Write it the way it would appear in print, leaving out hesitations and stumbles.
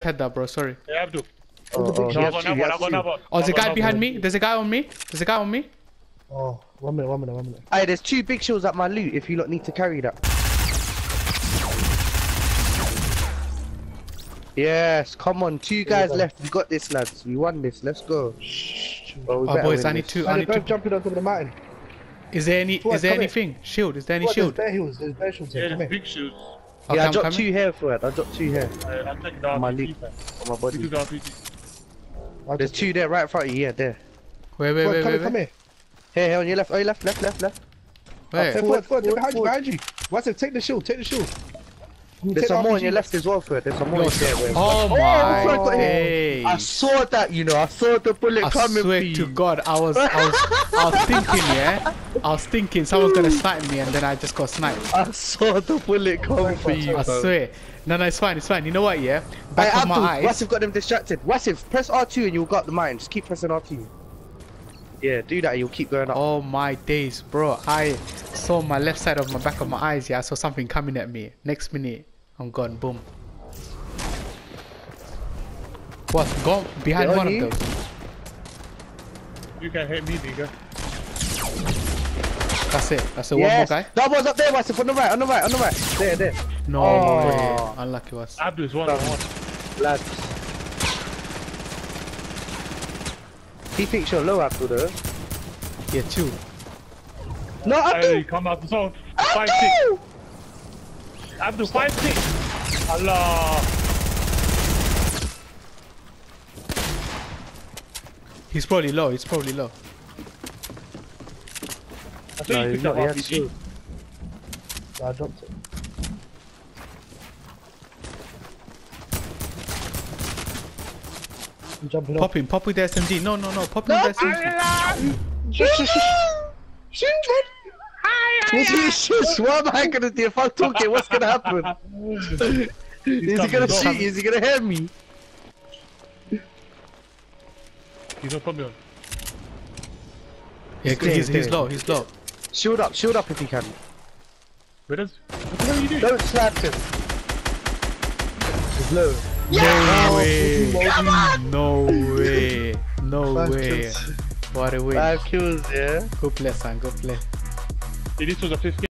pet that, bro. Sorry. Yeah, Abdul. Oh, I got another one. Oh, there's a guy behind me. There's a guy on me. There's a guy on me. Oh, 1 minute, 1 minute, 1 minute. Hey, there's 2 big shields at my loot if you lot need to carry that. Yes, come on, 2 guys left. We got this, lads. We won this. Let's go. Bro, we Oh, better boys, win I need this. to. I need Both to. jumping on top of the mountain. Is there any? What, Is there come here. anything? Shield? Is there any What, shield? There's bear heals. There's bear shields here. Yeah, Come there's here. big shoes. Okay, Yeah, I I'm dropped coming. 2 here for it. I dropped 2 here I'm taking the on my RPG, loot, man. on my You body. do the RPG. There's 2 there right in front of you. Yeah, there. Wait, Come here. Here, on your left. Oh, your left. Wait. Forward, Forward, behind you. What's it? Take the shield. There's some more on your left as well, for it. There's some more there. Oh my days! I saw that, you know. I saw the bullet I coming for swear you. to God, I was thinking, yeah. I was thinking someone's gonna snipe me, and then I just got sniped. I saw the bullet coming for you, I bro. swear. No, it's fine. It's fine. You know what? Yeah. Back of my eyes. Wasif got them distracted. Wasif, press R2 and you'll got the mine. Just keep pressing R2. Yeah, do that and you'll keep going up. Oh my days, bro! I saw my left side of my back of my eyes. Yeah, I saw something coming at me. Next minute, I'm gone. Boom. What? Go behind They're one on of you? those. You can hit me, nigga. That's it. That's it. Yes. One more guy. That was up there, Wasif, on the right. There. No Oh. way. Unlucky was. Abdul's one. Lads. He thinks you're low, Abdul, though. Yeah, 2. No, Hey, Abdul! come out the zone. 5-6. Abdul, 5-6. Allah. He's probably low. I thought No, you he's picked up not, he had RPG. shield. I dropped it. I'm jumping off. Pop with the SMG. No. Pop with the SMG. Shush, what am I gonna do if I'm talking? What's gonna happen? Is he gonna shoot? Is he gonna hear me? He's not coming on. Yeah, He's he's dead. low. He's low. Shield up if you can. What the hell are you doing? Don't slap him. He's low. No way. What a win. 5 kills, yeah. Go play, son. Go play. This was a 5th